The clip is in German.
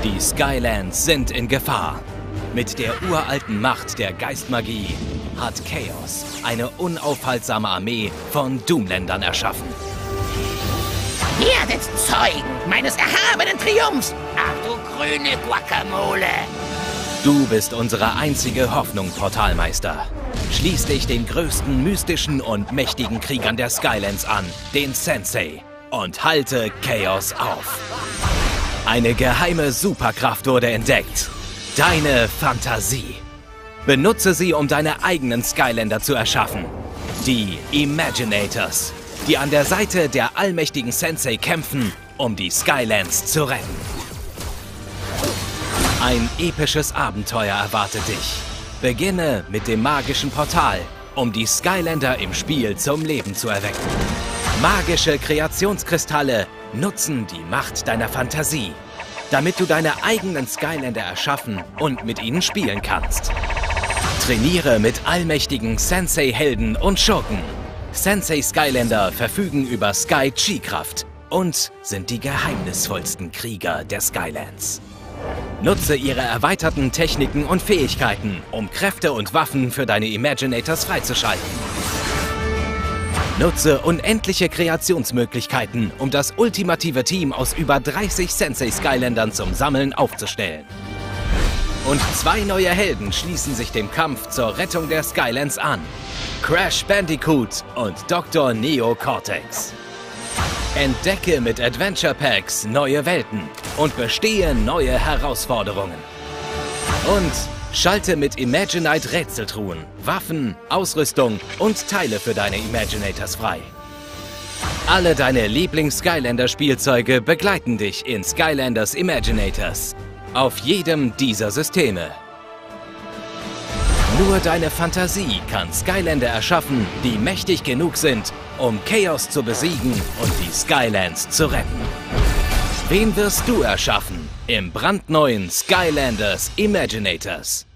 Die Skylands sind in Gefahr. Mit der uralten Macht der Geistmagie hat Chaos eine unaufhaltsame Armee von Doomländern erschaffen. Werdet Zeugen meines erhabenen Triumphs! Ach du grüne Guacamole! Du bist unsere einzige Hoffnung, Portalmeister. Schließ dich den größten mystischen und mächtigen Kriegern der Skylands an, den Sensei, und halte Chaos auf. Eine geheime Superkraft wurde entdeckt. Deine Fantasie. Benutze sie, um deine eigenen Skylander zu erschaffen. Die Imaginators, die an der Seite der allmächtigen Sensei kämpfen, um die Skylands zu retten. Ein episches Abenteuer erwartet dich. Beginne mit dem magischen Portal, um die Skylander im Spiel zum Leben zu erwecken. Magische Kreationskristalle nutzen die Macht deiner Fantasie, damit du deine eigenen Skylander erschaffen und mit ihnen spielen kannst. Trainiere mit allmächtigen Sensei-Helden und Schurken. Sensei Skylander verfügen über Sky-Chi-Kraft und sind die geheimnisvollsten Krieger der Skylands. Nutze ihre erweiterten Techniken und Fähigkeiten, um Kräfte und Waffen für deine Imaginators freizuschalten. Nutze unendliche Kreationsmöglichkeiten, um das ultimative Team aus über 30 Sensei Skylandern zum Sammeln aufzustellen. Und 2 neue Helden schließen sich dem Kampf zur Rettung der Skylands an. Crash Bandicoot und Dr. Neo Cortex. Entdecke mit Adventure Packs neue Welten und bestehe neue Herausforderungen. Und schalte mit Imaginite Rätseltruhen, Waffen, Ausrüstung und Teile für deine Imaginators frei. Alle deine Lieblings-Skylander-Spielzeuge begleiten dich in Skylanders Imaginators. Auf jedem dieser Systeme. Nur deine Fantasie kann Skylander erschaffen, die mächtig genug sind, um Chaos zu besiegen und die Skylands zu retten. Wen wirst du erschaffen im brandneuen Skylanders Imaginators?